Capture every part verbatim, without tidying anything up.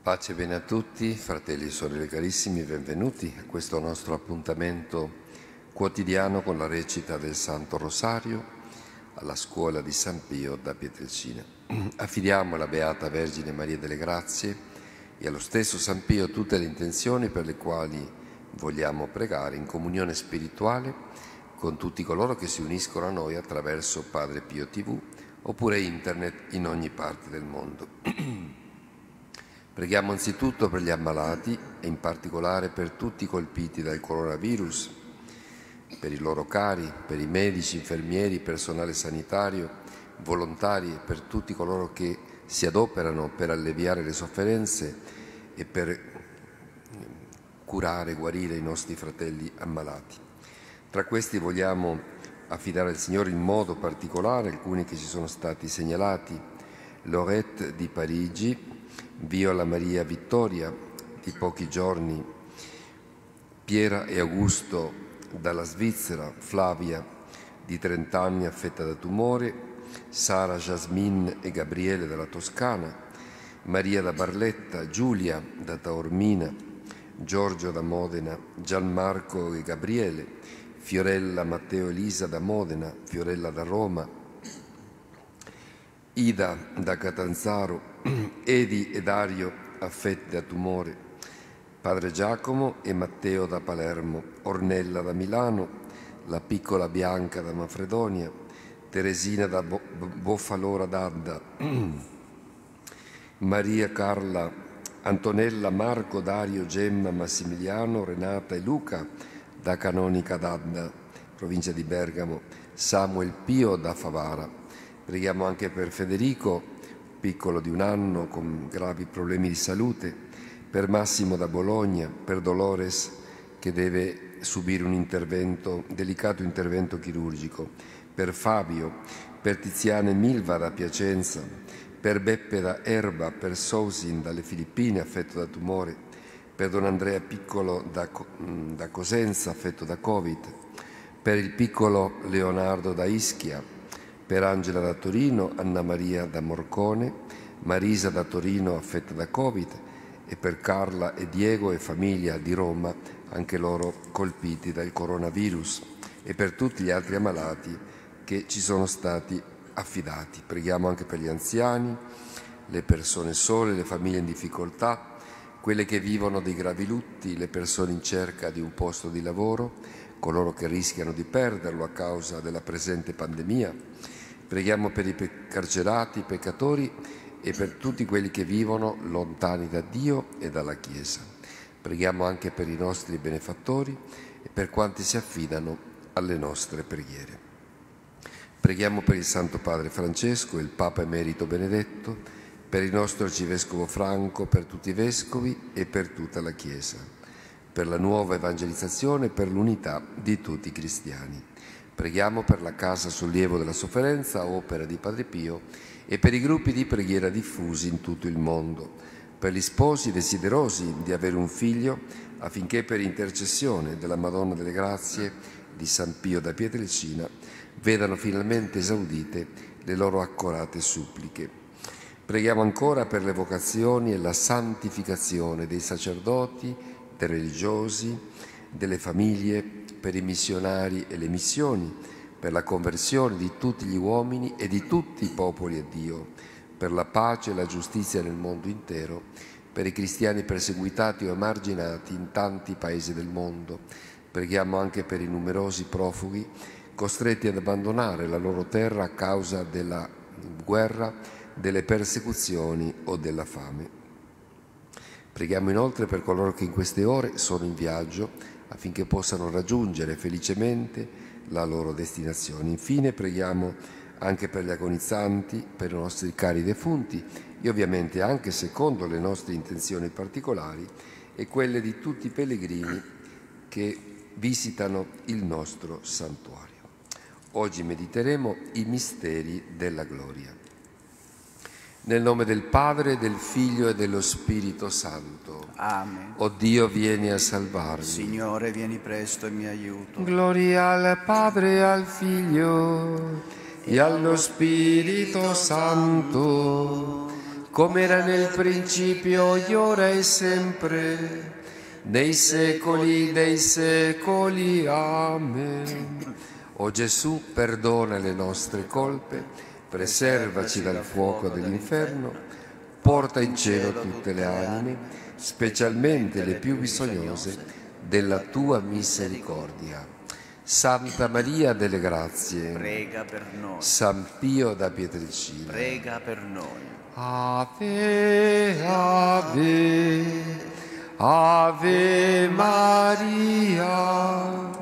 Pace e bene a tutti, fratelli e sorelle carissimi, benvenuti a questo nostro appuntamento quotidiano con la recita del Santo Rosario alla scuola di San Pio da Pietrelcina. Affidiamo alla Beata Vergine Maria delle Grazie e allo stesso San Pio tutte le intenzioni per le quali vogliamo pregare in comunione spirituale con tutti coloro che si uniscono a noi attraverso Padre Pio tivù oppure internet in ogni parte del mondo. Preghiamo anzitutto per gli ammalati e in particolare per tutti i colpiti dal coronavirus, per i loro cari, per i medici, infermieri, personale sanitario, volontari e per tutti coloro che si adoperano per alleviare le sofferenze e per curare e guarire i nostri fratelli ammalati. Tra questi vogliamo affidare al Signore in modo particolare alcuni che ci sono stati segnalati: Lorette di Parigi, Viola Maria Vittoria di pochi giorni, Piera e Augusto dalla Svizzera, Flavia di trenta anni affetta da tumore, Sara, Jasmine e Gabriele dalla Toscana, Maria da Barletta, Giulia da Taormina, Giorgio da Modena, Gianmarco e Gabriele, Fiorella, Matteo e Elisa da Modena, Fiorella da Roma, Ida da Catanzaro, Edi e Dario affetti da tumore, Padre Giacomo e Matteo da Palermo, Ornella da Milano, la piccola Bianca da Manfredonia, Teresina da Bo- Boffalora d'Adda, Maria Carla, Antonella, Marco, Dario, Gemma, Massimiliano, Renata e Luca da Canonica d'Adda, provincia di Bergamo, Samuel Pio da Favara. Preghiamo anche per Federico, piccolo di un anno con gravi problemi di salute, per Massimo da Bologna, per Dolores che deve subire un intervento, delicato intervento chirurgico, per Fabio, per Tiziana e Milva da Piacenza, per Beppe da Erba, per Sousin dalle Filippine affetto da tumore, per Don Andrea Piccolo da, da Cosenza affetto da Covid, per il piccolo Leonardo da Ischia, per Angela da Torino, Anna Maria da Morcone, Marisa da Torino affetta da Covid e per Carla e Diego e famiglia di Roma, anche loro colpiti dal coronavirus, e per tutti gli altri ammalati che ci sono stati affidati. Preghiamo anche per gli anziani, le persone sole, le famiglie in difficoltà, quelle che vivono dei gravi lutti, le persone in cerca di un posto di lavoro, coloro che rischiano di perderlo a causa della presente pandemia. Preghiamo per i carcerati, i peccatori e per tutti quelli che vivono lontani da Dio e dalla Chiesa. Preghiamo anche per i nostri benefattori e per quanti si affidano alle nostre preghiere. Preghiamo per il Santo Padre Francesco, il Papa Emerito Benedetto, per il nostro Arcivescovo Franco, per tutti i Vescovi e per tutta la Chiesa, per la nuova evangelizzazione e per l'unità di tutti i cristiani. Preghiamo per la Casa Sollievo della Sofferenza, opera di Padre Pio, e per i gruppi di preghiera diffusi in tutto il mondo, per gli sposi desiderosi di avere un figlio, affinché per intercessione della Madonna delle Grazie di San Pio da Pietrelcina vedano finalmente esaudite le loro accorate suppliche. Preghiamo ancora per le vocazioni e la santificazione dei sacerdoti, dei religiosi, delle famiglie, per i missionari e le missioni, per la conversione di tutti gli uomini e di tutti i popoli a Dio, per la pace e la giustizia nel mondo intero, per i cristiani perseguitati o emarginati in tanti paesi del mondo. Preghiamo anche per i numerosi profughi costretti ad abbandonare la loro terra a causa della guerra, delle persecuzioni o della fame. Preghiamo inoltre per coloro che in queste ore sono in viaggio affinché possano raggiungere felicemente la loro destinazione. Infine preghiamo anche per gli agonizzanti, per i nostri cari defunti e ovviamente anche secondo le nostre intenzioni particolari e quelle di tutti i pellegrini che visitano il nostro santuario. Oggi mediteremo i misteri della gloria. Nel nome del Padre, del Figlio e dello Spirito Santo. Amen. O Dio, vieni a salvarmi. Signore, vieni presto in mio aiuto. Gloria al Padre, al Figlio e allo Spirito Santo, come era nel principio, e ora e sempre, nei secoli dei secoli. Amen. O Gesù, perdona le nostre colpe, preservaci dal fuoco dell'inferno, porta in cielo tutte le anime, specialmente le più bisognose della tua misericordia. Santa Maria delle Grazie, prega per noi. San Pio da Pietrelcina, Prega per noi. Ave, Ave, Ave Maria,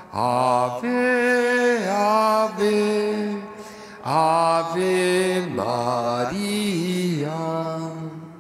Ave, Ave, Ave Maria.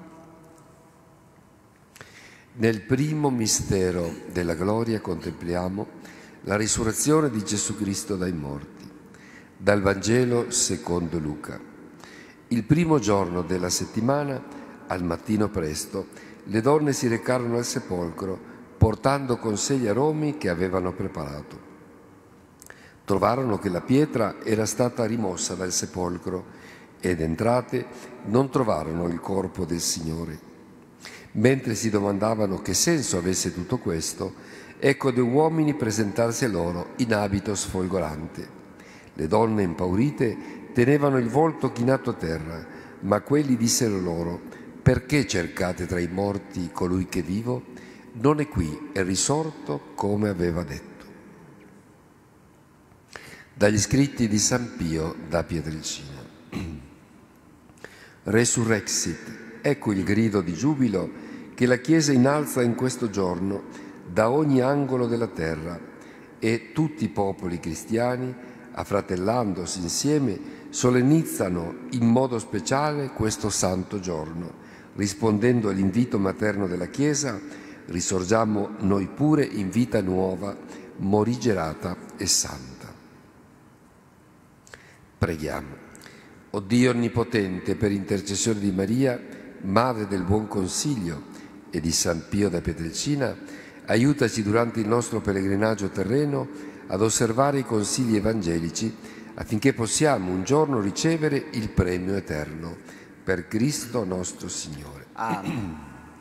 Nel primo mistero della gloria contempliamo la risurrezione di Gesù Cristo dai morti. Dal Vangelo secondo Luca. Il primo giorno della settimana, al mattino presto, le donne si recarono al sepolcro portando con sé gli aromi che avevano preparato. Trovarono che la pietra era stata rimossa dal sepolcro ed entrate non trovarono il corpo del Signore. Mentre si domandavano che senso avesse tutto questo, ecco due uomini presentarsi a loro in abito sfolgorante. Le donne impaurite tenevano il volto chinato a terra, ma quelli dissero loro: perché cercate tra i morti colui che è vivo? Non è qui, è risorto come aveva detto. Dagli scritti di San Pio da Pietrelcina. Resurrexit, ecco il grido di giubilo che la Chiesa innalza in questo giorno da ogni angolo della terra, e tutti i popoli cristiani, affratellandosi insieme, solennizzano in modo speciale questo santo giorno, rispondendo all'invito materno della Chiesa: risorgiamo noi pure in vita nuova, morigerata e santa. Preghiamo. O Dio Onnipotente, per intercessione di Maria, Madre del Buon Consiglio, e di San Pio da Pietrelcina, aiutaci durante il nostro pellegrinaggio terreno ad osservare i consigli evangelici, affinché possiamo un giorno ricevere il premio eterno. Per Cristo nostro Signore. Amen.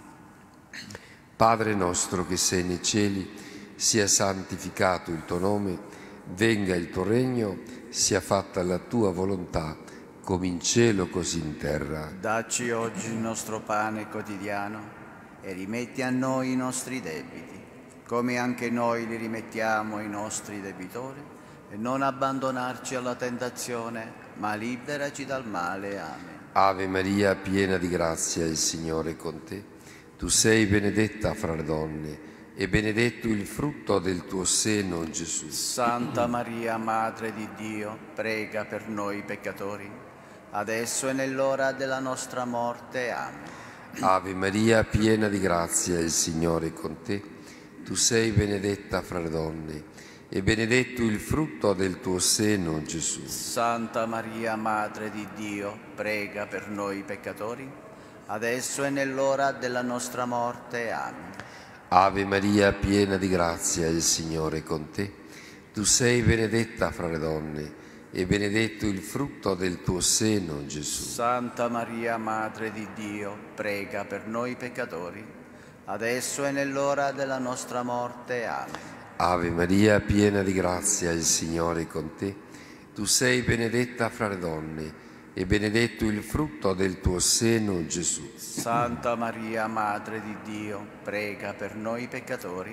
Padre nostro che sei nei cieli, sia santificato il tuo nome, venga il tuo regno, sia fatta la tua volontà, come in cielo così in terra. Dacci oggi il nostro pane quotidiano e rimetti a noi i nostri debiti, come anche noi li rimettiamo ai nostri debitori, e non abbandonarci alla tentazione, ma liberaci dal male. Amen. Ave Maria, piena di grazia, il Signore è con te. Tu sei benedetta fra le donne, e benedetto il frutto del tuo seno, Gesù. Santa Maria, Madre di Dio, prega per noi peccatori, adesso e nell'ora della nostra morte. Amen. Ave Maria, piena di grazia, il Signore è con te. Tu sei benedetta fra le donne, e benedetto il frutto del tuo seno, Gesù. Santa Maria, Madre di Dio, prega per noi peccatori, adesso e nell'ora della nostra morte. Amen. Ave Maria, piena di grazia, il Signore è con te. Tu sei benedetta fra le donne, e benedetto il frutto del tuo seno, Gesù. Santa Maria, Madre di Dio, prega per noi peccatori, adesso e nell'ora della nostra morte. Amen. Ave Maria, piena di grazia, il Signore è con te. Tu sei benedetta fra le donne, e benedetto il frutto del tuo seno, Gesù. Santa Maria, Madre di Dio, prega per noi peccatori,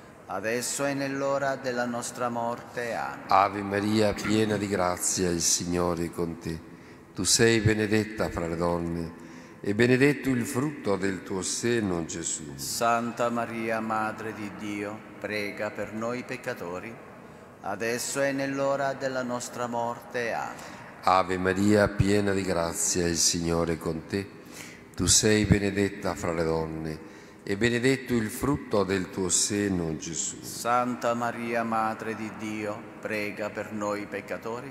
adesso e nell'ora della nostra morte. Amen. Ave Maria, piena di grazia, il Signore è con te. Tu sei benedetta fra le donne, e benedetto il frutto del tuo seno, Gesù. Santa Maria, Madre di Dio, prega per noi peccatori, adesso e nell'ora della nostra morte. Amen. Ave Maria, piena di grazia, il Signore è con te. Tu sei benedetta fra le donne, e benedetto il frutto del tuo seno, Gesù. Santa Maria, Madre di Dio, prega per noi peccatori,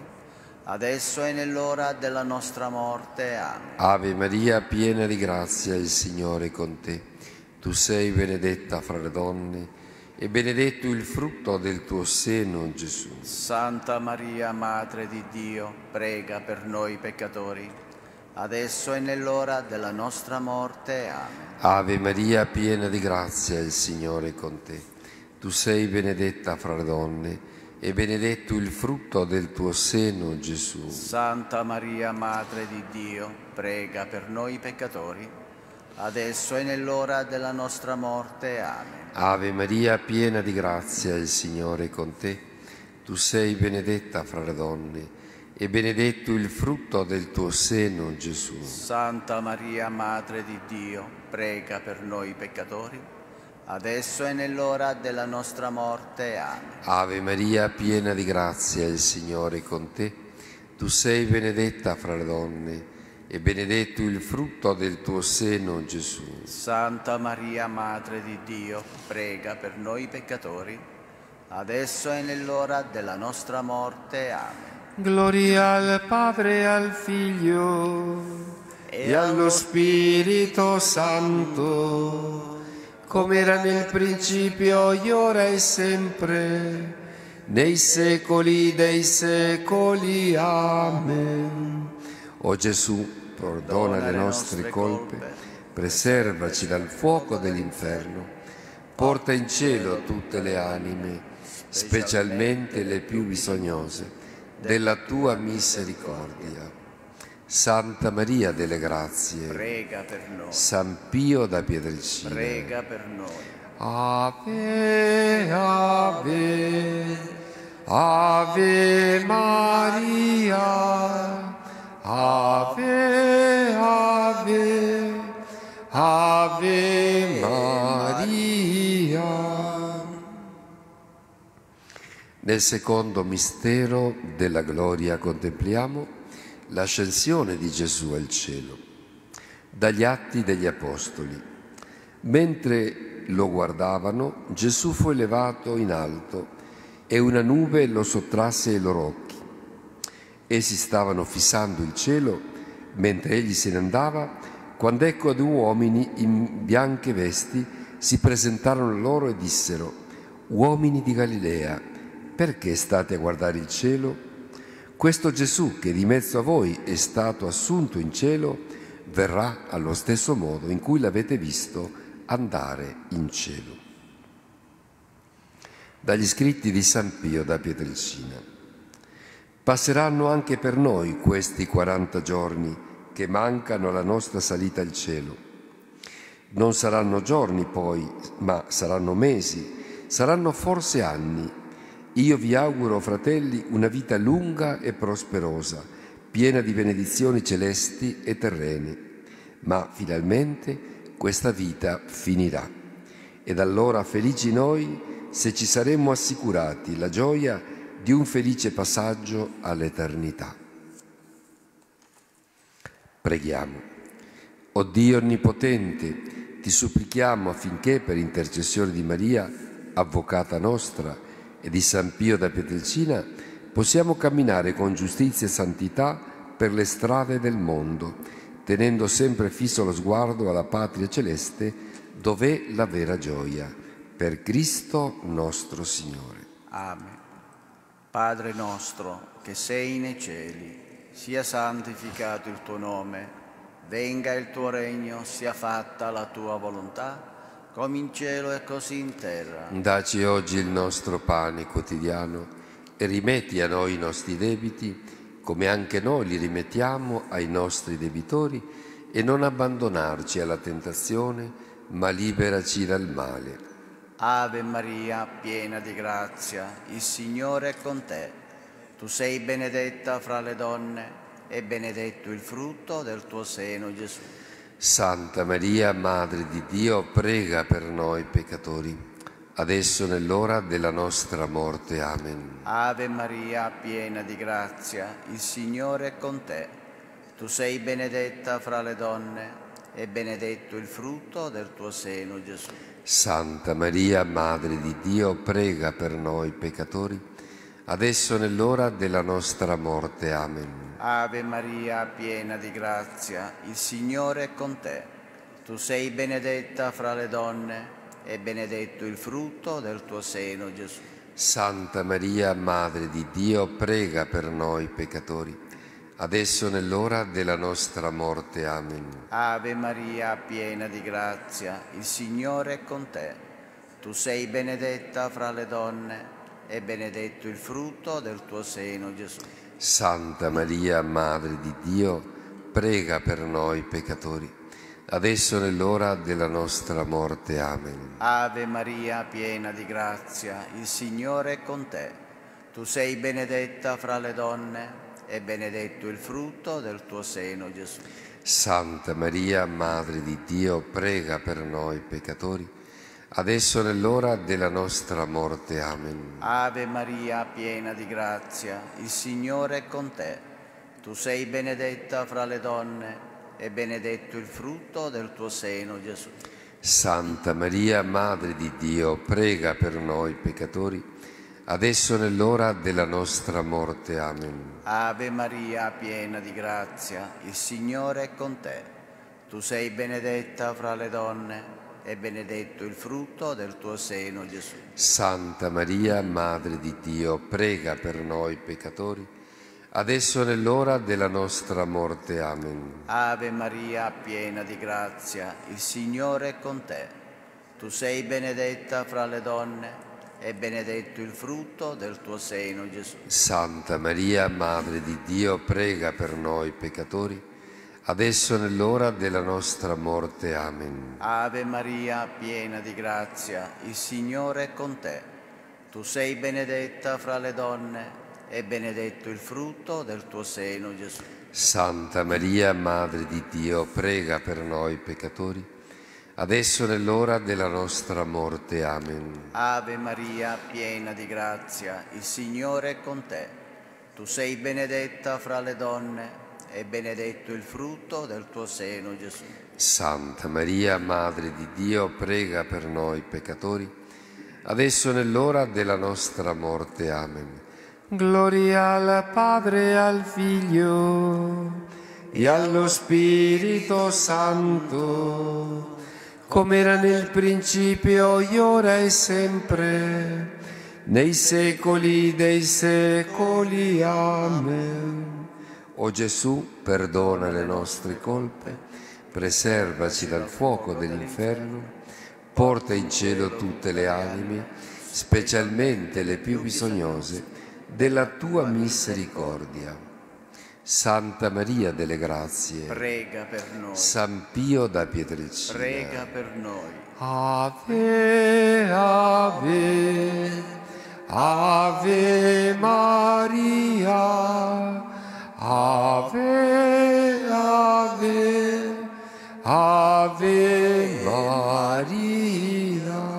adesso e nell'ora della nostra morte. Amen. Ave Maria, piena di grazia, il Signore è con te. Tu sei benedetta fra le donne, e benedetto il frutto del tuo seno, Gesù. Santa Maria, Madre di Dio, prega per noi peccatori, adesso e nell'ora della nostra morte. Amen. Ave Maria, piena di grazia, il Signore è con te. Tu sei benedetta fra le donne, e benedetto il frutto del tuo seno, Gesù. Santa Maria, Madre di Dio, prega per noi peccatori, adesso e nell'ora della nostra morte. Amen. Ave Maria, piena di grazia, il Signore è con te. Tu sei benedetta fra le donne, e benedetto il frutto del tuo seno, Gesù. Santa Maria, Madre di Dio, prega per noi peccatori, adesso e nell'ora della nostra morte. Amen. Ave Maria, piena di grazia, il Signore è con te. Tu sei benedetta fra le donne, e benedetto il frutto del tuo seno, Gesù. Santa Maria, Madre di Dio, prega per noi peccatori, adesso e nell'ora della nostra morte. Amen. Gloria al Padre e al Figlio e, e allo Spirito Santo, come era nel principio, ora e sempre, nei secoli dei secoli. Amen. O Gesù, perdona le nostre colpe, preservaci dal fuoco dell'inferno, porta in cielo tutte le anime, specialmente le più bisognose della tua misericordia. Santa Maria delle Grazie, prega per noi. San Pio da Pietrelcina, prega per noi. Ave, Ave, Ave Maria, Ave, Ave, Ave Maria. Nel secondo mistero della gloria contempliamo l'ascensione di Gesù al cielo. Dagli Atti degli Apostoli. Mentre lo guardavano, Gesù fu elevato in alto e una nube lo sottrasse ai loro occhi. Essi stavano fissando il cielo mentre egli se ne andava, quando ecco due uomini in bianche vesti si presentarono loro e dissero: «Uomini di Galilea, perché state a guardare il cielo? Questo Gesù che di mezzo a voi è stato assunto in cielo verrà allo stesso modo in cui l'avete visto andare in cielo». Dagli scritti di San Pio da Pietrelcina. Passeranno anche per noi questi quaranta giorni che mancano alla nostra salita al cielo. Non saranno giorni poi, ma saranno mesi, saranno forse anni. Io vi auguro, fratelli, una vita lunga e prosperosa, piena di benedizioni celesti e terrene, ma finalmente questa vita finirà. Ed allora felici noi se ci saremmo assicurati la gioia di un felice passaggio all'eternità. Preghiamo. O Dio Onnipotente, ti supplichiamo affinché per intercessione di Maria, avvocata nostra, e di San Pio da Pietrelcina, possiamo camminare con giustizia e santità per le strade del mondo, tenendo sempre fisso lo sguardo alla patria celeste, dov'è la vera gioia. Per Cristo nostro Signore. Amen. Padre nostro, che sei nei cieli, sia santificato il tuo nome, venga il tuo regno, sia fatta la tua volontà, come in cielo e così in terra. Daci oggi il nostro pane quotidiano e rimetti a noi i nostri debiti, come anche noi li rimettiamo ai nostri debitori, e non abbandonarci alla tentazione, ma liberaci dal male. Ave Maria, piena di grazia, il Signore è con te. Tu sei benedetta fra le donne, e benedetto il frutto del tuo seno, Gesù. Santa Maria, Madre di Dio, prega per noi peccatori, adesso nell'ora della nostra morte. Amen. Ave Maria, piena di grazia, il Signore è con te. Tu sei benedetta fra le donne, e benedetto il frutto del tuo seno, Gesù. Santa Maria, Madre di Dio, prega per noi peccatori, adesso nell'ora della nostra morte. Amen. Ave Maria, piena di grazia, il Signore è con te. Tu sei benedetta fra le donne, e benedetto il frutto del tuo seno, Gesù. Santa Maria, Madre di Dio, prega per noi peccatori, adesso nell'ora della nostra morte. Amen. Ave Maria, piena di grazia, il Signore è con te. Tu sei benedetta fra le donne e benedetto il frutto del tuo seno, Gesù. Santa Maria, Madre di Dio, prega per noi peccatori, adesso nell'ora della nostra morte. Amen. Ave Maria, piena di grazia, il Signore è con te. Tu sei benedetta fra le donne e benedetto il frutto del tuo seno, Gesù. Santa Maria, Madre di Dio, prega per noi peccatori, adesso nell'ora della nostra morte. Amen. Ave Maria, piena di grazia, il Signore è con te. Tu sei benedetta fra le donne e benedetto il frutto del tuo seno, Gesù. Santa Maria, Madre di Dio, prega per noi peccatori, adesso nell'ora della nostra morte. Amen. Ave Maria, piena di grazia, il Signore è con te. Tu sei benedetta fra le donne e benedetto il frutto del tuo seno, Gesù. Santa Maria, Madre di Dio, prega per noi peccatori, adesso nell'ora della nostra morte. Amen. Ave Maria, piena di grazia, il Signore è con te. Tu sei benedetta fra le donne e benedetto il frutto del tuo seno, Gesù. Santa Maria, Madre di Dio, prega per noi peccatori, adesso nell'ora della nostra morte. Amen. Ave Maria, piena di grazia, il Signore è con te. Tu sei benedetta fra le donne e benedetto il frutto del tuo seno, Gesù. Santa Maria, Madre di Dio, prega per noi peccatori, adesso nell'ora della nostra morte. Amen. Ave Maria, piena di grazia, il Signore è con te. Tu sei benedetta fra le donne e benedetto il frutto del tuo seno, Gesù. Santa Maria, Madre di Dio, prega per noi peccatori, adesso nell'ora della nostra morte. Amen. Gloria al Padre, al Figlio e allo Spirito Santo, come era nel principio, ora e sempre, nei secoli dei secoli. Amen. O Gesù, perdona le nostre colpe, preservaci dal fuoco dell'inferno, porta in cielo tutte le anime, specialmente le più bisognose della tua misericordia. Santa Maria delle Grazie, prega per noi. San Pio da Pietrelcina, prega per noi. Ave, Ave, Ave Maria, Ave, Ave, Ave Maria.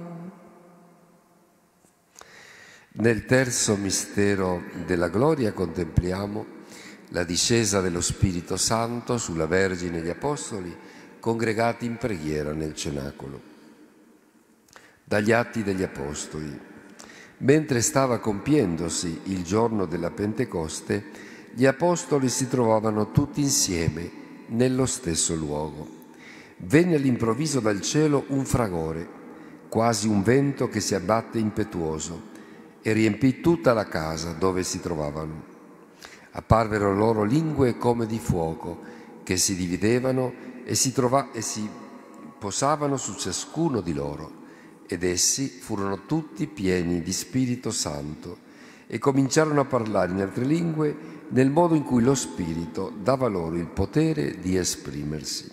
Nel terzo mistero della gloria contempliamo la discesa dello Spirito Santo sulla Vergine e gli Apostoli congregati in preghiera nel cenacolo. Dagli Atti degli Apostoli. Mentre stava compiendosi il giorno della Pentecoste, gli Apostoli si trovavano tutti insieme nello stesso luogo. Venne all'improvviso dal cielo un fragore, quasi un vento che si abbatte impetuoso, e riempì tutta la casa dove si trovavano. Apparvero loro lingue come di fuoco, che si dividevano e si, trova- e si posavano su ciascuno di loro, ed essi furono tutti pieni di Spirito Santo e cominciarono a parlare in altre lingue nel modo in cui lo Spirito dava loro il potere di esprimersi.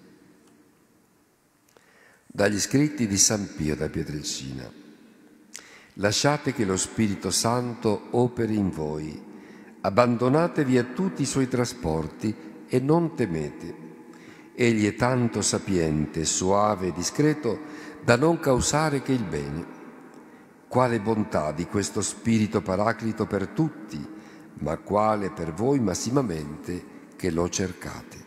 Dagli scritti di San Pio da Pietrelcina. Lasciate che lo Spirito Santo operi in voi, abbandonatevi a tutti i suoi trasporti e non temete. Egli è tanto sapiente, soave e discreto da non causare che il bene. Quale bontà di questo Spirito Paraclito per tutti, ma quale per voi massimamente che lo cercate.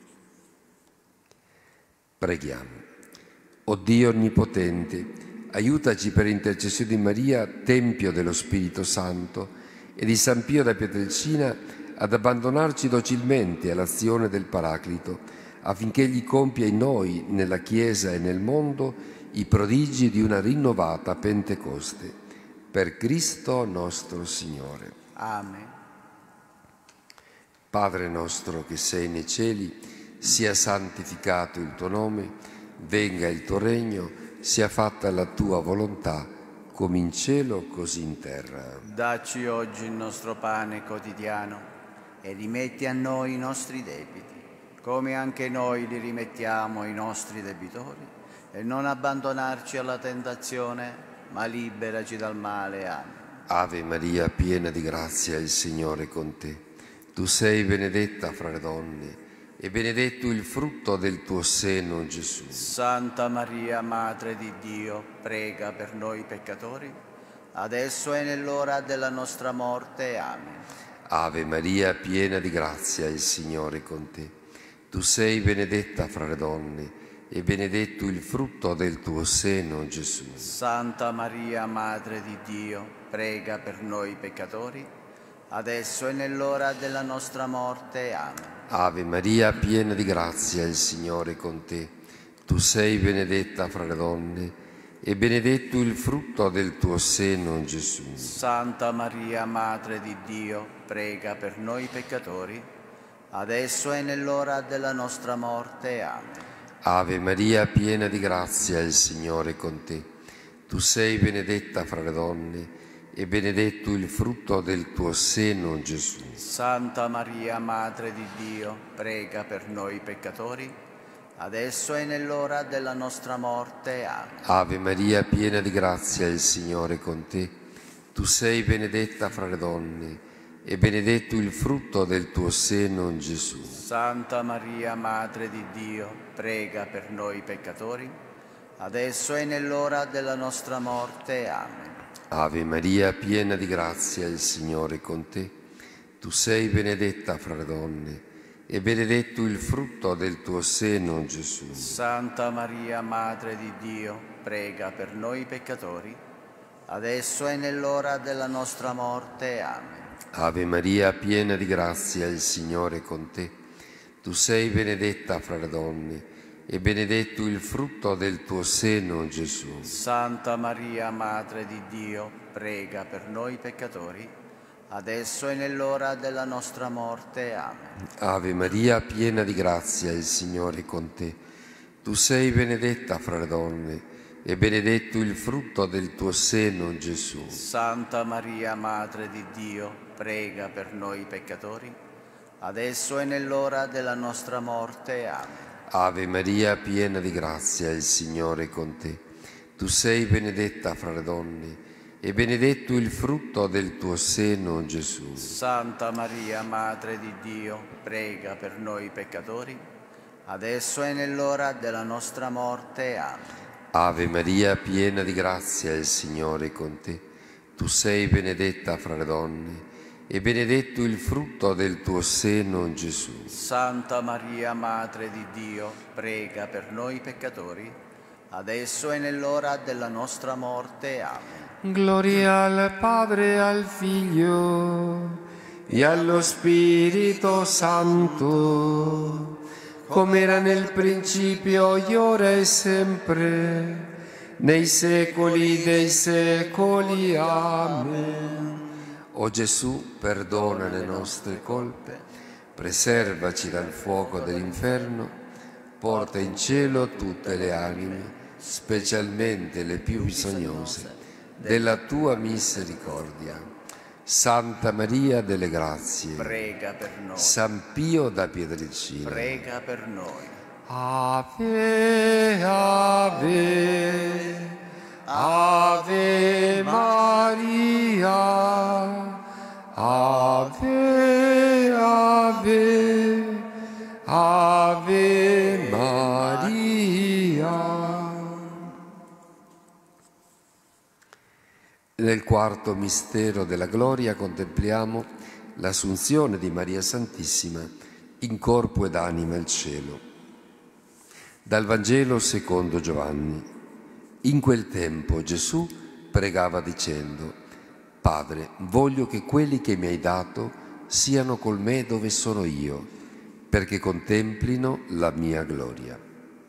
Preghiamo. O Dio Onnipotente, aiutaci per intercessione di Maria, Tempio dello Spirito Santo, e di San Pio da Pietrelcina ad abbandonarci docilmente all'azione del Paraclito, affinché egli compia in noi, nella Chiesa e nel mondo, i prodigi di una rinnovata Pentecoste. Per Cristo nostro Signore. Amen. Padre nostro che sei nei cieli, sia santificato il tuo nome, venga il tuo regno, sia fatta la tua volontà, come in cielo così in terra. Dacci oggi il nostro pane quotidiano e rimetti a noi i nostri debiti, come anche noi li rimettiamo ai nostri debitori, e non abbandonarci alla tentazione, ma liberaci dal male. Amen. Ave Maria, piena di grazia, il Signore è con te. Tu sei benedetta fra le donne, e benedetto il frutto del tuo seno, Gesù. Santa Maria, Madre di Dio, prega per noi peccatori, adesso è nell'ora della nostra morte. Amen. Ave Maria, piena di grazia, il Signore è con te. Tu sei benedetta fra le donne, e benedetto il frutto del tuo seno, Gesù. Santa Maria, Madre di Dio, prega per noi peccatori, adesso è nell'ora della nostra morte. Amen. Ave Maria, piena di grazia, il Signore è con te. Tu sei benedetta fra le donne, e benedetto il frutto del tuo seno, Gesù. Santa Maria, Madre di Dio, prega per noi peccatori, adesso è nell'ora della nostra morte. Amen. Ave Maria, piena di grazia, il Signore è con te. Tu sei benedetta fra le donne, e benedetto il frutto del tuo seno, Gesù. Santa Maria, Madre di Dio, prega per noi peccatori, adesso è nell'ora della nostra morte. Amen. Ave Maria, piena di grazia, il Signore è con te. Tu sei benedetta fra le donne, e benedetto il frutto del tuo seno, Gesù. Santa Maria, Madre di Dio, prega per noi peccatori, adesso è nell'ora della nostra morte. Amen. Ave Maria, piena di grazia, il Signore è con te. Tu sei benedetta fra le donne, e benedetto il frutto del tuo seno, Gesù. Santa Maria, Madre di Dio, prega per noi peccatori, adesso è nell'ora della nostra morte. Amen. Ave Maria, piena di grazia, il Signore è con te. Tu sei benedetta fra le donne, e benedetto il frutto del tuo seno, Gesù. Santa Maria, Madre di Dio, prega per noi peccatori, adesso è nell'ora della nostra morte. Amen. Ave Maria, piena di grazia, il Signore è con te. Tu sei benedetta fra le donne, e benedetto il frutto del tuo seno, Gesù. Santa Maria, Madre di Dio, prega per noi peccatori, adesso è nell'ora della nostra morte. Amen. Ave Maria, piena di grazia, il Signore è con te. Tu sei benedetta fra le donne, e benedetto il frutto del tuo seno, Gesù. Santa Maria, Madre di Dio, prega per noi peccatori, adesso è nell'ora della nostra morte. Amen. Ave Maria, piena di grazia, il Signore è con te. Tu sei benedetta fra le donne, e benedetto il frutto del tuo seno, Gesù. Santa Maria, Madre di Dio, prega per noi peccatori, adesso è nell'ora della nostra morte. Amen. Gloria al Padre e al Figlio e allo Spirito Santo, come era nel principio, ora e sempre, nei secoli dei secoli. Amen. O Gesù, perdona le nostre colpe, preservaci dal fuoco dell'inferno, porta in cielo tutte le anime, specialmente le più bisognose della tua misericordia. Santa Maria delle Grazie, prega per noi. San Pio da Pietrelcina, prega per noi. Ave, Ave, Ave Maria. Ave, Ave, Ave Maria. Nel quarto mistero della gloria contempliamo l'assunzione di Maria Santissima in corpo ed anima al cielo. Dal Vangelo secondo Giovanni. In quel tempo Gesù pregava dicendo: Padre, voglio che quelli che mi hai dato siano col me dove sono io, perché contemplino la mia gloria.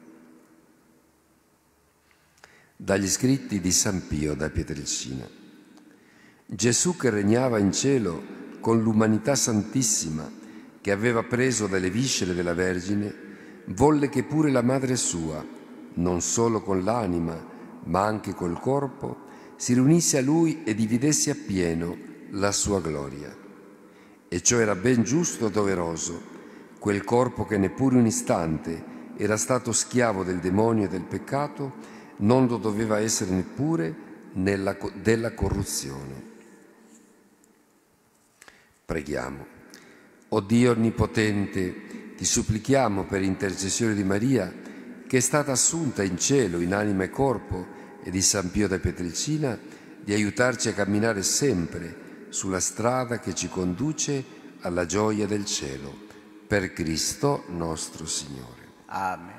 Dagli scritti di San Pio da Pietrelcina. Gesù che regnava in cielo con l'umanità santissima, che che aveva preso dalle viscere della Vergine, volle che pure la madre sua, non solo con l'anima, ma anche col corpo, si riunisse a lui e dividesse appieno la sua gloria. E ciò era ben giusto e doveroso, quel corpo che neppure un istante era stato schiavo del demonio e del peccato, non lo doveva essere neppure nella, della corruzione. Preghiamo. O Dio Onnipotente, ti supplichiamo per intercessione di Maria, che è stata assunta in cielo in anima e corpo, e di San Pio da Pietrelcina, di aiutarci a camminare sempre sulla strada che ci conduce alla gioia del cielo. Per Cristo nostro Signore. Amen.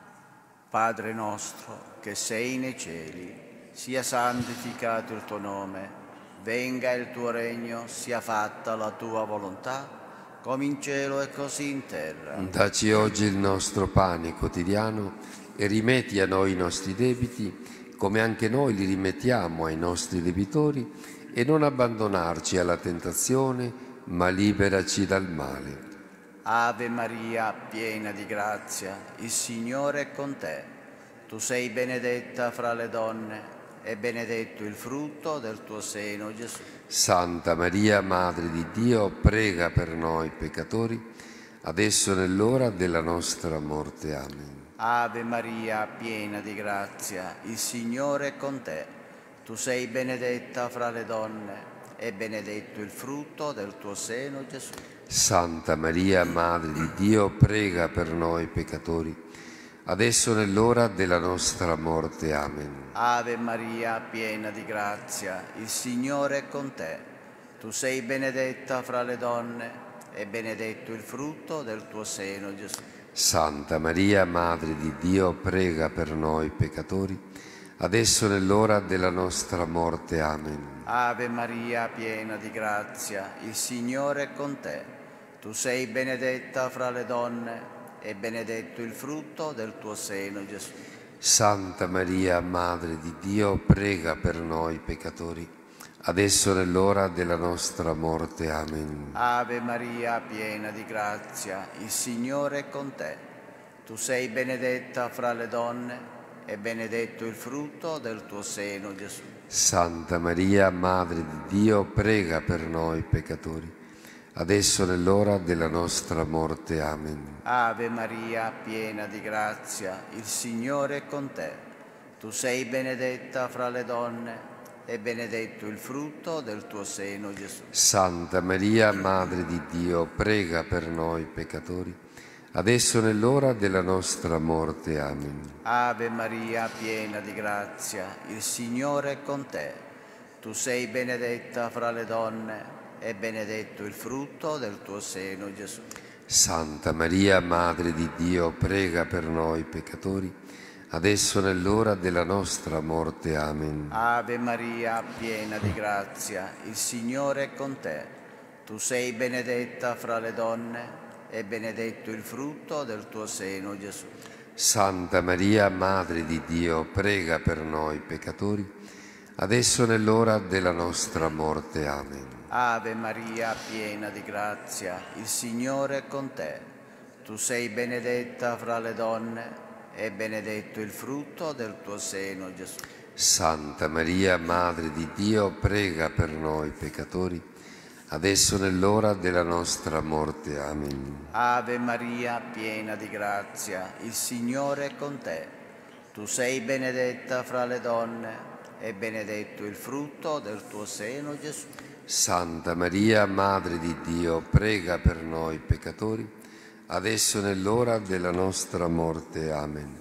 Padre nostro, che sei nei cieli, sia santificato il tuo nome, venga il tuo regno, sia fatta la tua volontà, come in cielo e così in terra. Dacci oggi il nostro pane quotidiano e rimetti a noi i nostri debiti, come anche noi li rimettiamo ai nostri debitori, e non abbandonarci alla tentazione, ma liberaci dal male. Ave Maria, piena di grazia, il Signore è con te. Tu sei benedetta fra le donne, e benedetto il frutto del tuo seno, Gesù. Santa Maria, Madre di Dio, prega per noi peccatori, adesso e nell'ora della nostra morte. Amen. Ave Maria, piena di grazia, il Signore è con te. Tu sei benedetta fra le donne, e benedetto il frutto del tuo seno, Gesù. Santa Maria, Madre di Dio, prega per noi peccatori, adesso e nell'ora della nostra morte. Amen. Ave Maria, piena di grazia, il Signore è con te. Tu sei benedetta fra le donne, e benedetto il frutto del tuo seno, Gesù. Santa Maria, Madre di Dio, prega per noi peccatori, adesso e nell'ora della nostra morte. Amen. Ave Maria, piena di grazia, il Signore è con te. Tu sei benedetta fra le donne, e benedetto il frutto del tuo seno, Gesù. Santa Maria, Madre di Dio, prega per noi peccatori, adesso e nell'ora della nostra morte. Amen. Ave Maria, piena di grazia, il Signore è con te. Tu sei benedetta fra le donne, e benedetto il frutto del tuo seno, Gesù. Santa Maria, Madre di Dio, prega per noi peccatori, adesso e nell'ora della nostra morte. Amen. Ave Maria, piena di grazia, il Signore è con te. Tu sei benedetta fra le donne, e benedetto il frutto del tuo seno, Gesù. Santa Maria, Madre di Dio, prega per noi peccatori, adesso e nell'ora della nostra morte. Amen. Ave Maria, piena di grazia, il Signore è con te. Tu sei benedetta fra le donne, e benedetto il frutto del tuo seno, Gesù. Santa Maria, Madre di Dio, prega per noi peccatori, adesso e nell'ora della nostra morte. Amen. Ave Maria, piena di grazia, il Signore è con te. Tu sei benedetta fra le donne, e benedetto il frutto del tuo seno, Gesù. Santa Maria, Madre di Dio, prega per noi peccatori, adesso e nell'ora della nostra morte. Amen. Ave Maria, piena di grazia, il Signore è con te. Tu sei benedetta fra le donne, e benedetto il frutto del tuo seno, Gesù. Santa Maria, Madre di Dio, prega per noi peccatori, adesso e nell'ora della nostra morte. Amen. Ave Maria, piena di grazia, il Signore è con te. Tu sei benedetta fra le donne, e benedetto il frutto del tuo seno, Gesù. Santa Maria, Madre di Dio, prega per noi peccatori, adesso e nell'ora della nostra morte. Amen.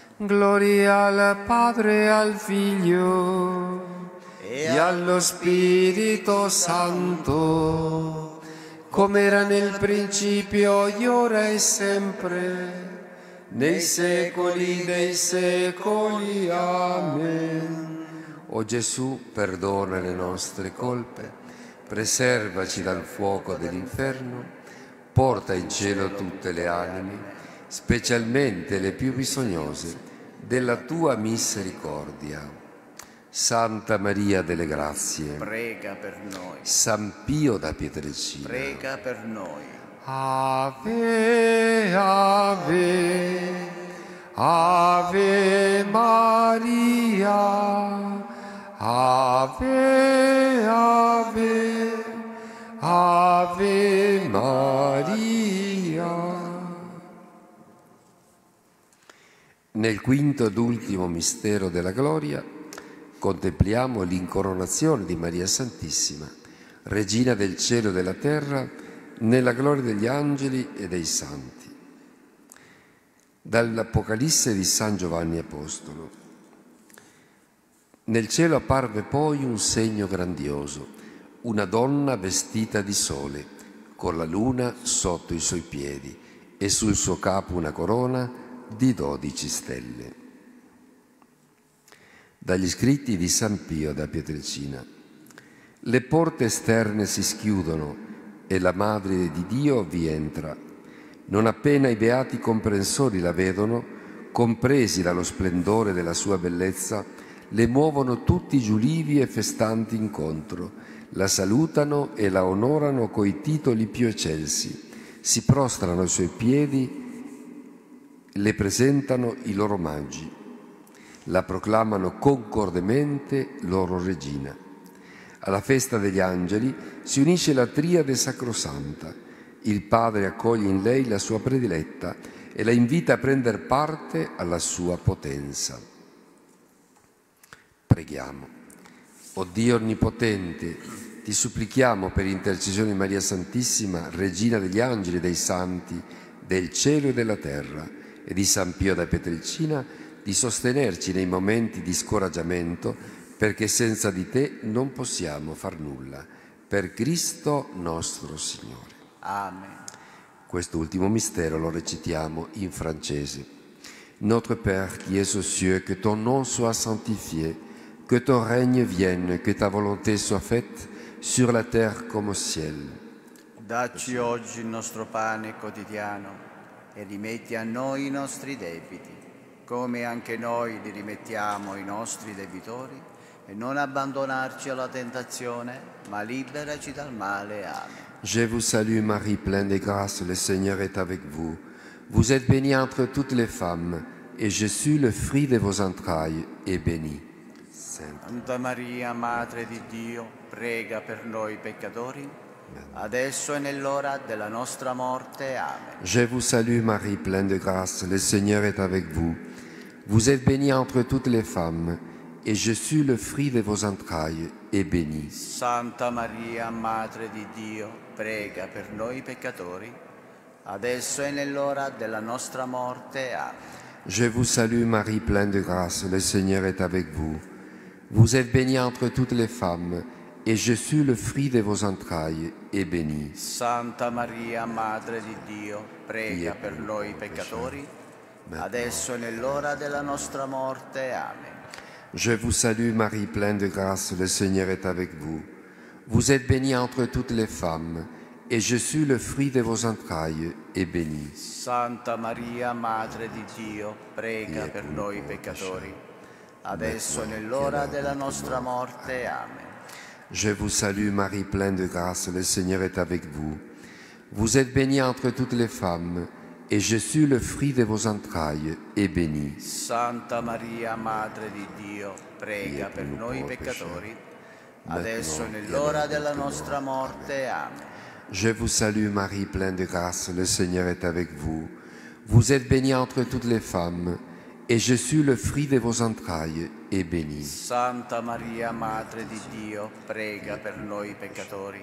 Gloria al Padre e al Figlio e allo Spirito Santo, come era nel principio, ora e sempre, nei secoli dei secoli. Amen. O Gesù, perdona le nostre colpe, preservaci dal fuoco dell'inferno, porta in cielo tutte le anime, specialmente le più bisognose della tua misericordia. Santa Maria delle Grazie, prega per noi. San Pio da Pietrelcina, Prega per noi. Ave, Ave, Ave Maria, Ave, Ave, Ave Maria. Nel quinto ed ultimo mistero della gloria contempliamo l'incoronazione di Maria Santissima, Regina del cielo e della terra, nella gloria degli angeli e dei santi. Dall'Apocalisse di San Giovanni Apostolo. Nel cielo apparve poi un segno grandioso, una donna vestita di sole, con la luna sotto i suoi piedi e sul suo capo una corona di dodici stelle. Dagli scritti di San Pio da Pietrelcina. Le porte esterne si schiudono e la Madre di Dio vi entra. Non appena i beati comprensori la vedono, compresi dallo splendore della sua bellezza, le muovono tutti giulivi e festanti incontro, la salutano e la onorano coi titoli più eccelsi, si prostrano ai suoi piedi, le presentano i loro omaggi, la proclamano concordemente loro regina. Alla festa degli angeli si unisce la triade sacrosanta. Il Padre accoglie in lei la sua prediletta e la invita a prendere parte alla sua potenza. Preghiamo. O Dio Onnipotente, ti supplichiamo per intercessione di Maria Santissima, Regina degli angeli e dei santi, del cielo e della terra, e di San Pio da Pietrelcina, di sostenerci nei momenti di scoraggiamento, perché senza di te non possiamo far nulla. Per Cristo nostro Signore. Amen. Quest'ultimo mistero lo recitiamo in francese. Notre Père qui es aux cieux, que ton nom soit sanctifié, que ton règne vienne, que ta volonté soit faite sur la terre comme au ciel. Dacci oggi il nostro pane quotidiano e rimetti a noi i nostri debiti, come anche noi li rimettiamo ai nostri debitori, e non abbandonarci alla tentazione, ma liberaci dal male. Amen. Je vous salue Marie, pleine de grâce, le Seigneur est avec vous. Vous êtes bénie entre toutes les femmes, et Jésus, le fruit de vos entrailles, est béni. Santa Maria, Madre di Dio, prega per noi peccatori, adesso e nell'ora della nostra morte. Amen. Je vous salue Marie, pleine de grâce, le Seigneur est avec vous. Vous êtes bénie entre toutes les femmes, et Jésus, le fruit de vos entrailles, est béni. Santa Maria, Madre di Dio, prega per noi peccatori, adesso e nell'ora della nostra morte. Amen. Je vous salue Marie, pleine de grâce, le Seigneur est avec vous. Vous êtes bénie entre toutes les femmes, et Jésus, le fruit de vos entrailles, est béni. Santa Maria, Madre di Dio, prega per noi peccatori, adesso e nell'ora della nostra morte. Amen. Je vous salue Marie, pleine de grâce, le Seigneur est avec vous. Vous êtes bénie entre toutes les femmes, et Jésus, le fruit de vos entrailles, est béni. Santa Maria, Madre di Dio, prega per noi peccatori, adesso e nell'ora della nostra morte. Amen. Je vous salue Marie, pleine de grâce, le Seigneur est avec vous. Vous êtes bénie entre toutes les femmes, et Jésus, le fruit de vos entrailles, est béni. Santa Maria, Madre di Dio, prega per noi peccatori, adesso e nell'ora della nostra morte. Amen. Je vous salue Marie, pleine de grâce, le Seigneur est avec vous. Vous êtes bénie entre toutes les femmes, et Jésus, le fruit de vos entrailles, est béni. Santa Maria, Madre di Dio, prega per noi peccatori,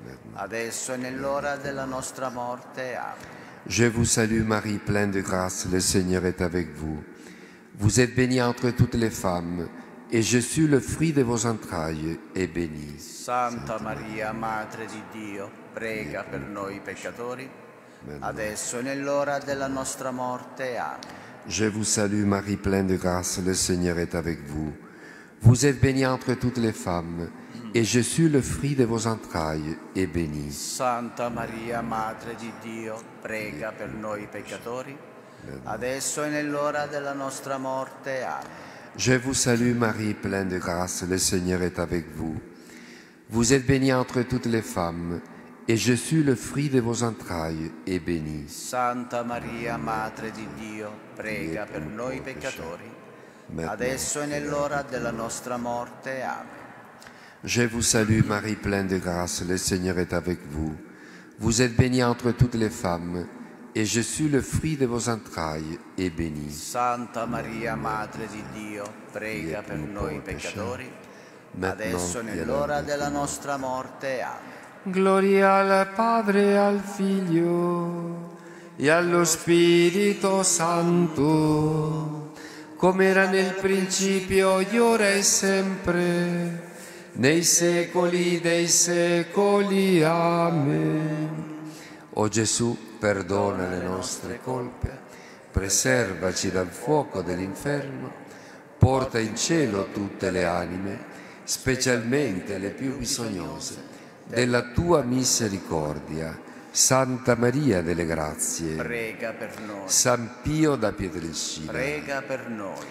adesso e nell'ora della nostra morte. Amen. Je vous salue Marie, pleine de grâce, le Seigneur est avec vous. Vous êtes bénie entre toutes les femmes, et Jésus, le fruit de vos entrailles, est béni. Santa Maria, Madre di Dio, prega per noi peccatori, adesso e nell'ora della nostra morte. Amen. Je vous salue Marie, pleine de grâce, le Seigneur est avec vous. Vous êtes bénie entre toutes les femmes, et Jésus, le fruit de vos entrailles, est béni. Santa Maria, Madre di Dio, prega per noi peccatori, adesso e nell'ora della nostra morte. Amen. Je vous salue Marie, pleine de grâce, le Seigneur est avec vous. Vous êtes bénie entre toutes les femmes, et Jésus, le fruit de vos entrailles, est béni. Santa Maria, Madre di Dio, prega per noi peccatori, adesso e nell'ora della nostra morte. Amen. Je vous salue Marie, pleine de grâce, le Seigneur est avec vous. Vous êtes bénie entre toutes les femmes, et Jésus, le fruit de vos entrailles, est béni. Santa Maria, Madre di Dio, prega per noi peccatori, adesso e nell'ora della nostra morte. Amen. Gloria al Padre e al Figlio e allo Spirito Santo, come era nel principio, e ora e sempre, nei secoli dei secoli. Amen. O Gesù, perdona le nostre colpe, preservaci dal fuoco dell'inferno, porta in cielo tutte le anime, specialmente le più bisognose della tua misericordia. Santa Maria delle Grazie, prega per noi. San Pio da Pietrelcina, prega per noi.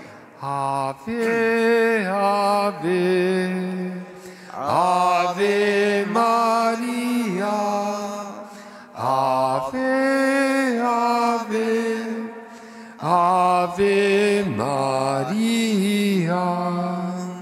Ave, ave, Ave Maria, Ave, ave, Ave Maria.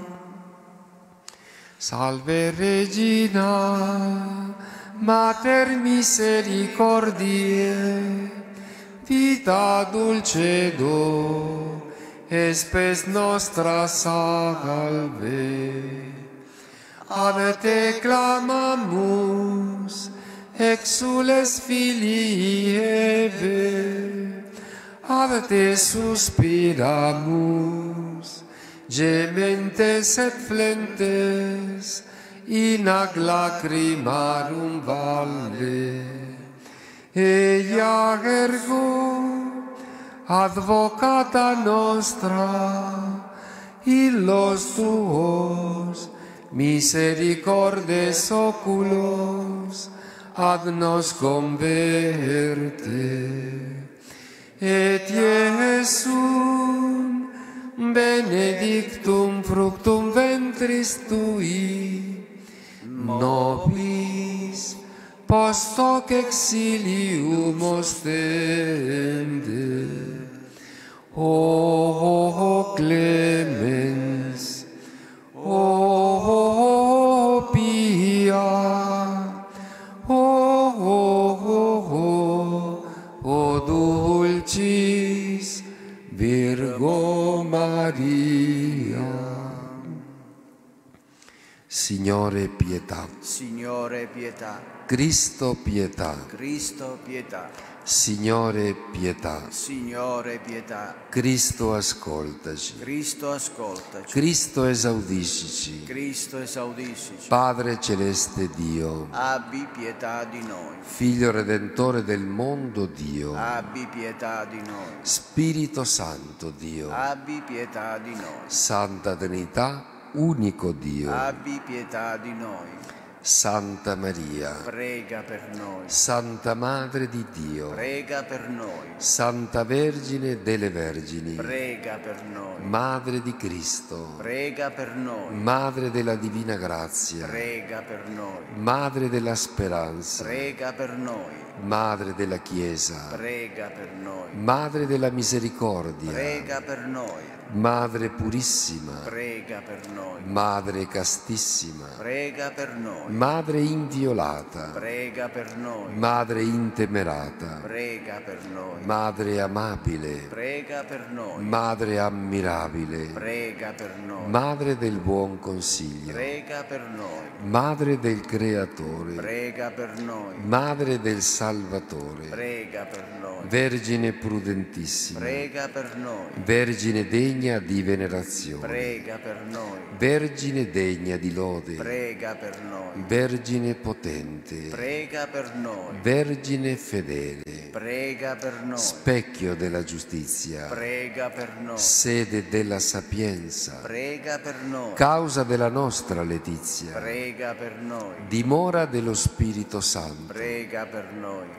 Salve Regina, Mater misericordiae, vita dulcedo, et spes nostra salve. Ave te clamamus, exules filii Eve, ave te suspiramus, gementes et flentes, in ac lacrimarum valle. Ea ergo, advocata nostra, illos tuos, misericordes oculos, ad nos converte. Et Iesum, benedictum fructum ventris tui, nobis post hoc exilium ostende. O clemens, o pia, o dulcis Virgo Maria. Signore pietà, Signore pietà, Cristo pietà, Cristo pietà, Signore pietà, Signore pietà, Cristo ascoltaci, Cristo ascoltaci, Cristo esaudiscici, Cristo esaudiscici, Padre celeste Dio, abbi pietà di noi, Figlio redentore del mondo Dio, abbi pietà di noi, Spirito Santo Dio, abbi pietà di noi, Santa Trinità, unico Dio, abbi pietà di noi, Santa Maria, prega per noi, Santa Madre di Dio, prega per noi, Santa Vergine delle Vergini, prega per noi, Madre di Cristo, prega per noi, Madre della Divina Grazia, prega per noi, Madre della Speranza, prega per noi, Madre della Chiesa, prega per noi, Madre della Misericordia, prega per noi, Madre purissima, prega per noi, Madre castissima, prega per noi, Madre inviolata, prega per noi, Madre intemerata, prega per noi, Madre amabile, prega per noi, Madre ammirabile, prega per noi, Madre del buon consiglio, prega per noi, Madre del Creatore, prega per noi, Madre del Salvatore, prega per noi, Vergine prudentissima, prega per noi, Vergine degna di venerazione, prega per noi, Vergine degna di lode, prega per noi, Vergine potente, prega per noi, Vergine fedele, prega per noi, specchio della giustizia, prega per noi, sede della sapienza, prega per noi, causa della nostra letizia, prega per noi, dimora dello Spirito Santo, prega per noi,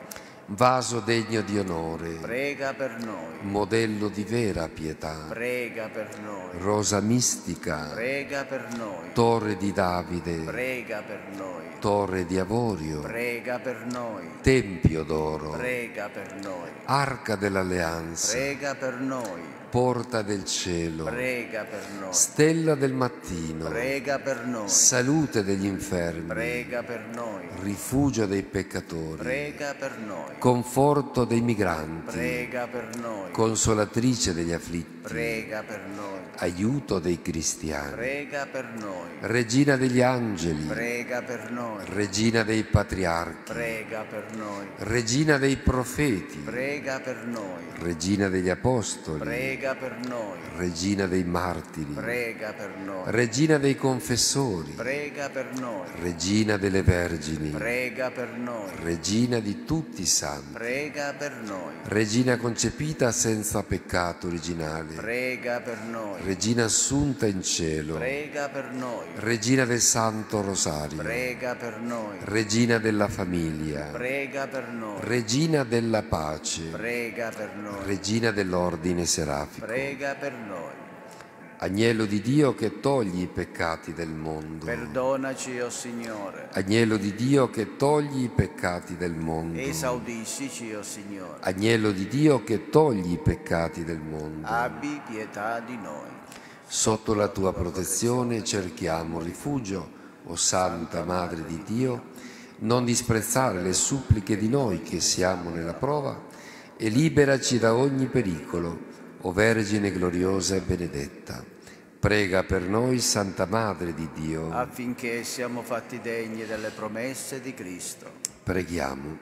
vaso degno di onore, prega per noi. modello di vera pietà, Prega per noi. rosa mistica, Prega per noi. torre di Davide, Prega per noi. torre di avorio, Prega per noi. tempio d'oro, Prega per noi. arca dell'alleanza, Prega per noi. porta del cielo, Prega per noi. stella del mattino, Prega per noi. salute degli infermi, Prega per noi. rifugio dei peccatori, Prega per noi. conforto dei migranti, Prega per noi. consolatrice degli afflitti, Prega per noi. aiuto dei cristiani, Prega per noi. regina degli angeli, Prega per noi. regina dei patriarchi, Prega per noi. regina dei profeti, Prega per noi. regina degli apostoli, Prega per noi. regina dei martiri, Prega per noi. regina dei confessori, Prega per noi. regina delle vergini, Prega per noi. regina di tutti i santi, Prega per noi. regina concepita senza peccato originale, Prega per noi. regina assunta in cielo, Prega per noi. regina del Santo Rosario, Prega per noi. regina della famiglia, Prega per noi. regina della pace, Prega per noi. regina dell'ordine serafico, Prega per noi. agnello di Dio che togli i peccati del mondo, Perdonaci, o Signore. agnello di Dio che togli i peccati del mondo, Esaudiscici, o Signore. agnello di Dio che togli i peccati del mondo. Abbi pietà di noi. Sotto la tua protezione cerchiamo rifugio, o Santa Madre di Dio, non disprezzare le suppliche di noi che siamo nella prova e liberaci da ogni pericolo, o Vergine gloriosa e benedetta. Prega per noi, Santa Madre di Dio. Affinché siamo fatti degni delle promesse di Cristo. Preghiamo.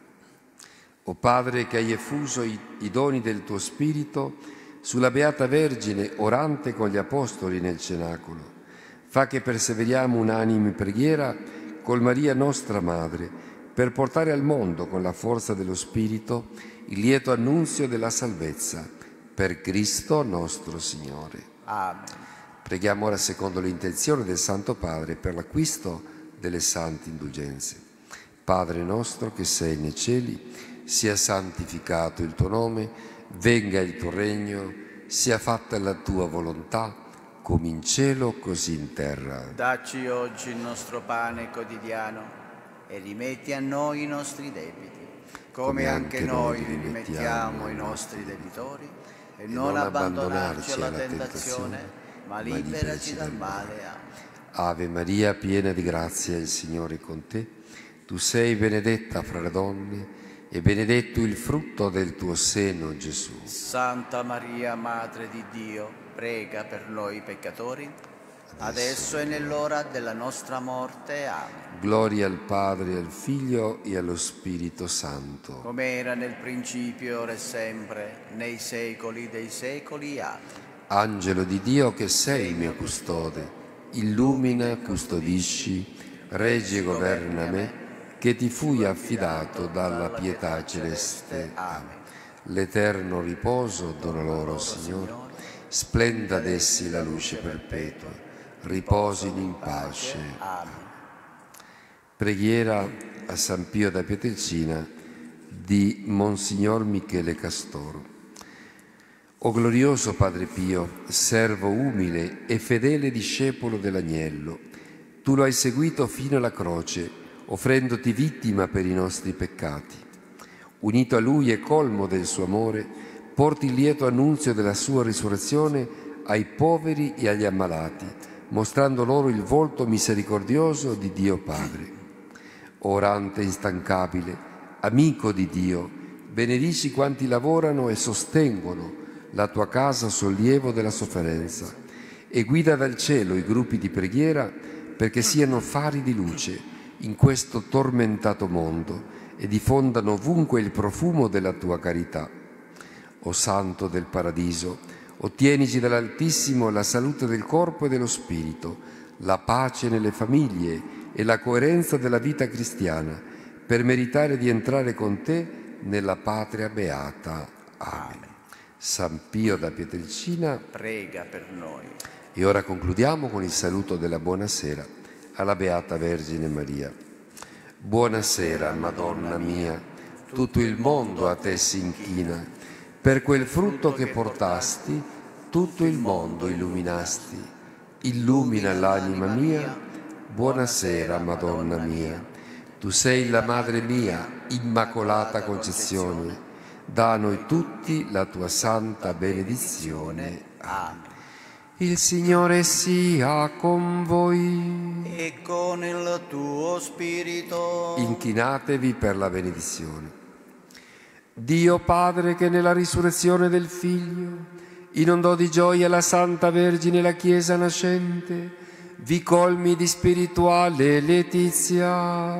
O Padre che hai effuso i, i doni del tuo Spirito sulla Beata Vergine orante con gli Apostoli nel cenacolo, fa che perseveriamo unanimi in preghiera col Maria nostra Madre, per portare al mondo con la forza dello Spirito il lieto annunzio della salvezza. Per Cristo nostro Signore. Amen. Preghiamo ora secondo l'intenzione del Santo Padre per l'acquisto delle sante indulgenze. Padre nostro che sei nei cieli, sia santificato il tuo nome, venga il tuo regno, sia fatta la tua volontà, come in cielo così in terra. Dacci oggi il nostro pane quotidiano e rimetti a noi i nostri debiti, come, come anche noi li rimettiamo ai nostri debitori, e non, non abbandonarci alla tentazione, ma liberaci dal male. Amen. Ave Maria, piena di grazia, il Signore è con te. Tu sei benedetta fra le donne e benedetto il frutto del tuo seno, Gesù. Santa Maria, Madre di Dio, prega per noi peccatori, adesso e nell'ora della nostra morte. Amen. Gloria al Padre, al Figlio e allo Spirito Santo. Come era nel principio, ora e sempre, nei secoli dei secoli. Amen. Angelo di Dio che sei il mio custode, illumina, custodisci, reggi e governa me, che ti fui affidato dalla pietà celeste. Amen. L'eterno riposo dona loro, Signore, splenda ad essi la luce perpetua, riposino in pace. Amen. Preghiera a San Pio da Pietrelcina di Monsignor Michele Castoro. O glorioso Padre Pio, servo umile e fedele discepolo dell'Agnello, tu lo hai seguito fino alla croce, offrendoti vittima per i nostri peccati. Unito a Lui e colmo del suo amore, porti il lieto annunzio della sua risurrezione ai poveri e agli ammalati, mostrando loro il volto misericordioso di Dio Padre. Orante instancabile, amico di Dio, benedici quanti lavorano e sostengono la tua casa sollievo della sofferenza e guida dal cielo i gruppi di preghiera perché siano fari di luce in questo tormentato mondo e diffondano ovunque il profumo della tua carità. O Santo del Paradiso, ottienici dall'Altissimo la salute del corpo e dello spirito, la pace nelle famiglie e la coerenza della vita cristiana, per meritare di entrare con te nella patria beata. Amen. San Pio da Pietrelcina, prega per noi. E ora concludiamo con il saluto della buonasera alla Beata Vergine Maria. Buonasera, Madonna mia, tutto il mondo a te si inchina. Per quel frutto che portasti, tutto il mondo illuminasti. Illumina l'anima mia, buonasera Madonna mia. Tu sei la Madre mia, Immacolata Concezione. Da noi tutti la tua santa benedizione. Amen. Il Signore sia con voi. E con il tuo spirito. Inchinatevi per la benedizione. Dio Padre, che nella risurrezione del Figlio inondò di gioia la Santa Vergine e la Chiesa nascente, vi colmi di spirituale letizia.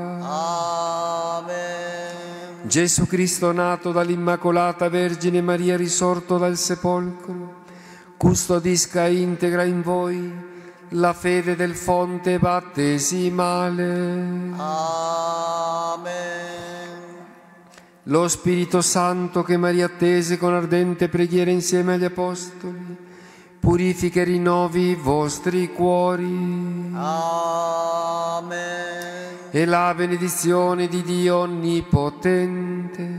Amen. Gesù Cristo, nato dall'Immacolata Vergine Maria, risorto dal sepolcro, custodisca e integra in voi la fede del fonte battesimale. Amen. Lo Spirito Santo, che Maria attese con ardente preghiera insieme agli Apostoli, purifica e rinnovi i vostri cuori. Amen. E la benedizione di Dio Onnipotente,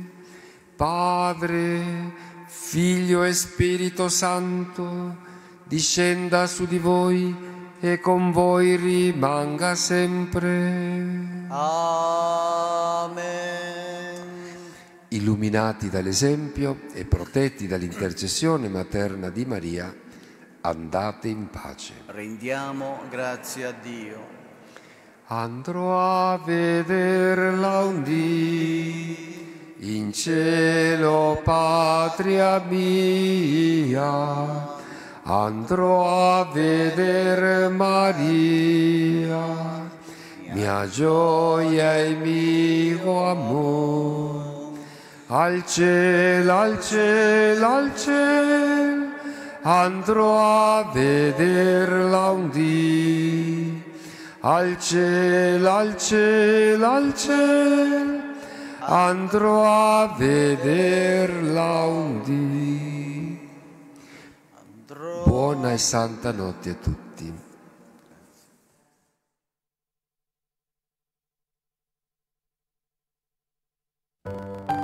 Padre, Figlio e Spirito Santo, discenda su di voi e con voi rimanga sempre. Amen. Illuminati dall'esempio e protetti dall'intercessione materna di Maria, andate in pace. Rendiamo grazie a Dio. Andrò a vederla un dì in cielo, patria mia. Andrò a veder Maria, mia gioia e mio amor. Al cielo, al cielo, al cielo, andrò a vederla un dì. Al cielo, al cielo, al cielo, andrò a vederla un dì. Buona e santa notte a tutti.